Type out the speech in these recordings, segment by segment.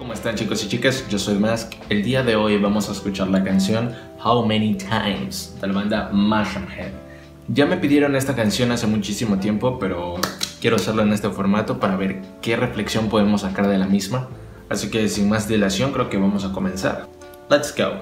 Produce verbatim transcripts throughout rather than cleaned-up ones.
¿Cómo están, chicos y chicas? Yo soy Mask. El día de hoy vamos a escuchar la canción How Many Times de la banda Mushroom Head. Ya me pidieron esta canción hace muchísimo tiempo, pero quiero hacerlo en este formato para ver qué reflexión podemos sacar de la misma. Así que sin más dilación creo que vamos a comenzar. Let's go.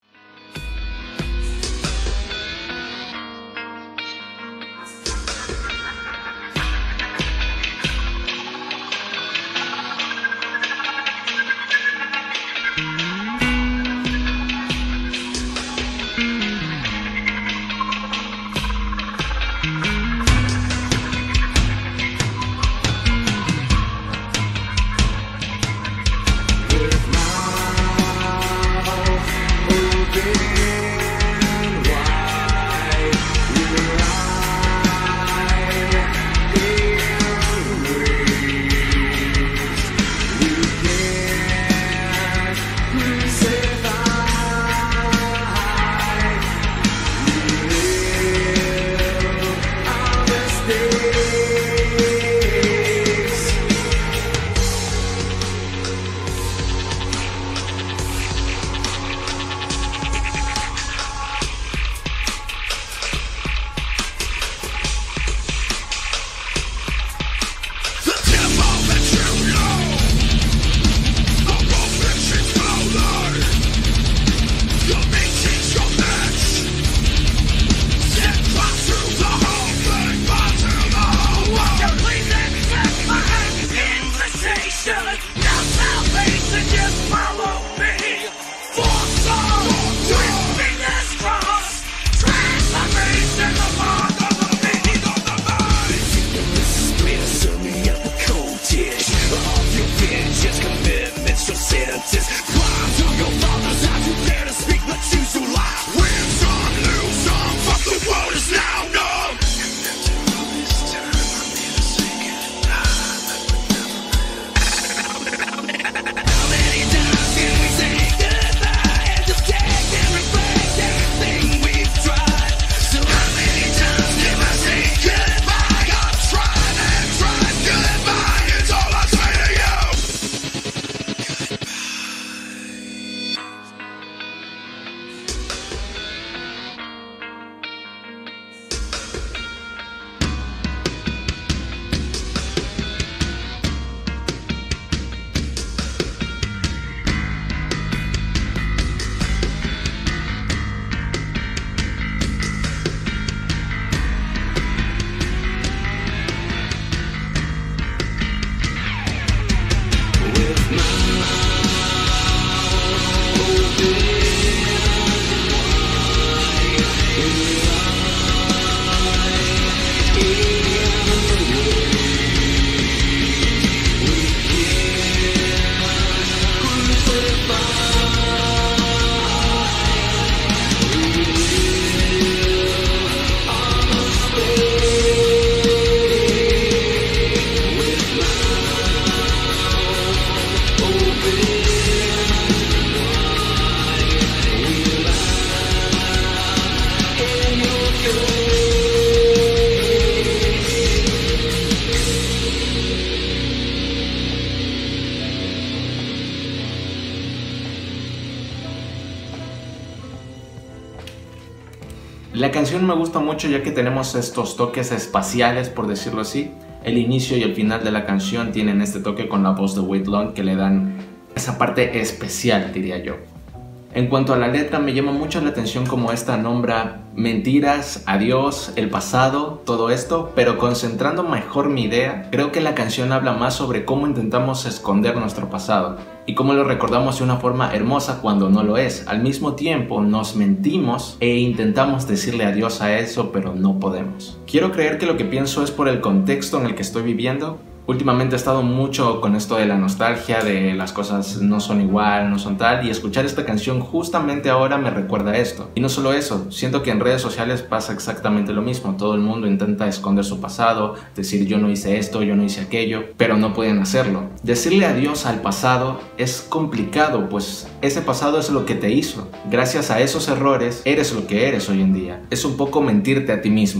La canción me gusta mucho ya que tenemos estos toques espaciales, por decirlo así. El inicio y el final de la canción tienen este toque con la voz de Wade Long que le dan esa parte especial, diría yo. En cuanto a la letra, me llama mucho la atención como esta nombra mentiras, adiós, el pasado, todo esto, pero concentrando mejor mi idea, creo que la canción habla más sobre cómo intentamos esconder nuestro pasado y cómo lo recordamos de una forma hermosa cuando no lo es. Al mismo tiempo nos mentimos e intentamos decirle adiós a eso, pero no podemos. Quiero creer que lo que pienso es por el contexto en el que estoy viviendo. Últimamente he estado mucho con esto de la nostalgia, de las cosas no son igual, no son tal, y escuchar esta canción justamente ahora me recuerda esto. Y no solo eso, siento que en redes sociales pasa exactamente lo mismo. Todo el mundo intenta esconder su pasado, decir yo no hice esto, yo no hice aquello, pero no pueden hacerlo. Decirle adiós al pasado es complicado, pues ese pasado es lo que te hizo. Gracias a esos errores, eres lo que eres hoy en día. Es un poco mentirte a ti mismo.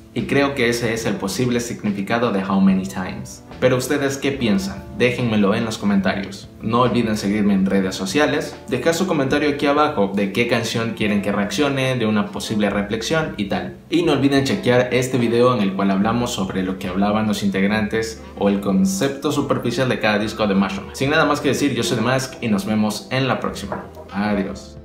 Y creo que ese es el posible significado de How Many Times. Pero ustedes, ¿qué piensan? Déjenmelo en los comentarios. No olviden seguirme en redes sociales, dejar su comentario aquí abajo de qué canción quieren que reaccione, de una posible reflexión y tal. Y no olviden chequear este video en el cual hablamos sobre lo que hablaban los integrantes o el concepto superficial de cada disco de Mushroom. Sin nada más que decir, yo soy The Mask y nos vemos en la próxima. Adiós.